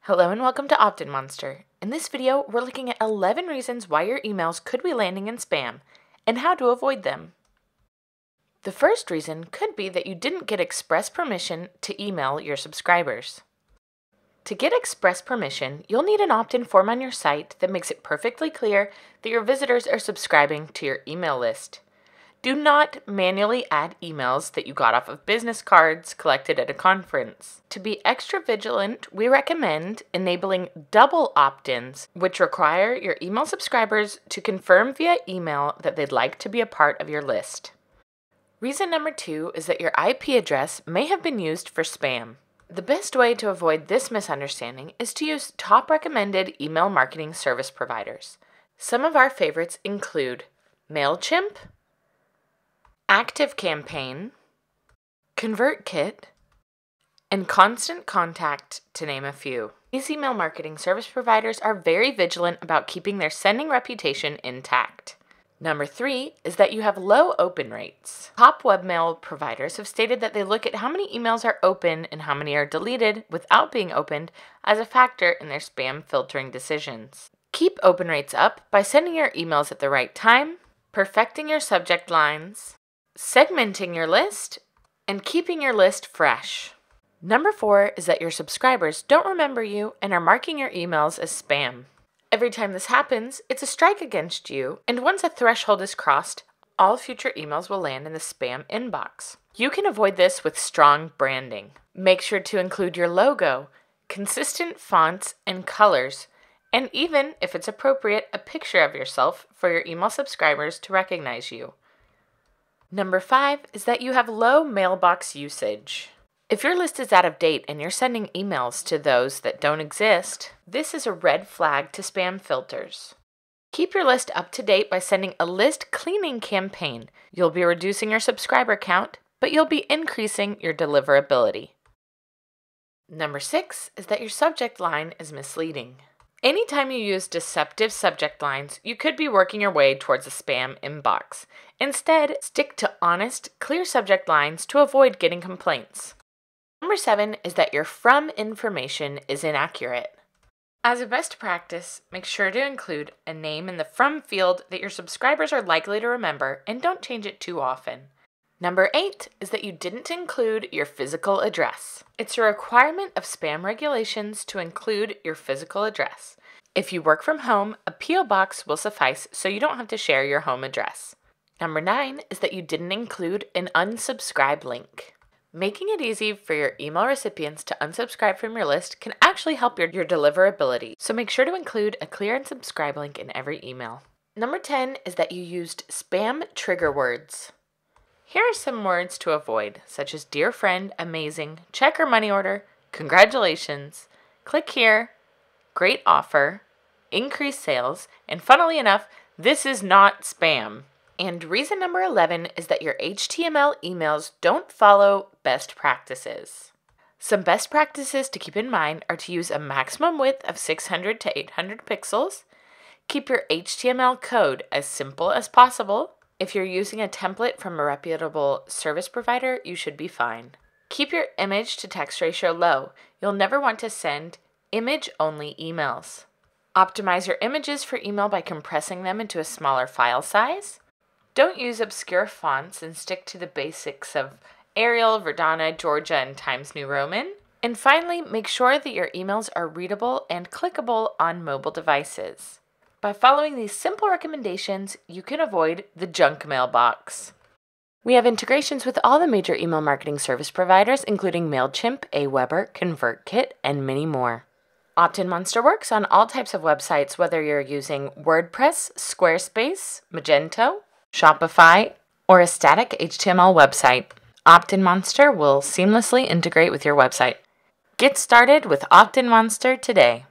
Hello and welcome to OptinMonster. In this video, we're looking at 11 reasons why your emails could be landing in spam and how to avoid them. The first reason could be that you didn't get express permission to email your subscribers. To get express permission, you'll need an opt-in form on your site that makes it perfectly clear that your visitors are subscribing to your email list. Do not manually add emails that you got off of business cards collected at a conference. To be extra vigilant, we recommend enabling double opt-ins, which require your email subscribers to confirm via email that they'd like to be a part of your list. Reason number 2 is that your IP address may have been used for spam. The best way to avoid this misunderstanding is to use top recommended email marketing service providers. Some of our favorites include MailChimp, ActiveCampaign, ConvertKit, and Constant Contact, to name a few. These email marketing service providers are very vigilant about keeping their sending reputation intact. Number 3 is that you have low open rates. Top webmail providers have stated that they look at how many emails are open and how many are deleted without being opened as a factor in their spam filtering decisions. Keep open rates up by sending your emails at the right time, perfecting your subject lines, segmenting your list, and keeping your list fresh. Number 4 is that your subscribers don't remember you and are marking your emails as spam. Every time this happens, it's a strike against you, and once a threshold is crossed, all future emails will land in the spam inbox. You can avoid this with strong branding. Make sure to include your logo, consistent fonts and colors, and even, if it's appropriate, a picture of yourself for your email subscribers to recognize you. Number 5 is that you have low mailbox usage. If your list is out of date and you're sending emails to those that don't exist, this is a red flag to spam filters. Keep your list up to date by sending a list cleaning campaign. You'll be reducing your subscriber count, but you'll be increasing your deliverability. Number 6 is that your subject line is misleading. Anytime you use deceptive subject lines, you could be working your way towards a spam inbox. Instead, stick to honest, clear subject lines to avoid getting complaints. Number 7 is that your from information is inaccurate. As a best practice, make sure to include a name in the from field that your subscribers are likely to remember and don't change it too often. Number 8 is that you didn't include your physical address. It's a requirement of spam regulations to include your physical address. If you work from home, a P.O. box will suffice so you don't have to share your home address. Number 9 is that you didn't include an unsubscribe link. Making it easy for your email recipients to unsubscribe from your list can actually help your deliverability, so make sure to include a clear unsubscribe link in every email. Number 10 is that you used spam trigger words. Here are some words to avoid, such as dear friend, amazing, check or money order, congratulations, click here, great offer, increased sales, and funnily enough, this is not spam. And reason number 11 is that your HTML emails don't follow best practices. Some best practices to keep in mind are to use a maximum width of 600 to 800 pixels, keep your HTML code as simple as possible. If you're using a template from a reputable service provider, you should be fine. Keep your image to text ratio low. You'll never want to send image-only emails. Optimize your images for email by compressing them into a smaller file size. Don't use obscure fonts and stick to the basics of Arial, Verdana, Georgia, and Times New Roman. And finally, make sure that your emails are readable and clickable on mobile devices. By following these simple recommendations, you can avoid the junk mailbox. We have integrations with all the major email marketing service providers, including MailChimp, Aweber, ConvertKit, and many more. OptinMonster works on all types of websites, whether you're using WordPress, Squarespace, Magento, Shopify, or a static HTML website. OptinMonster will seamlessly integrate with your website. Get started with OptinMonster today.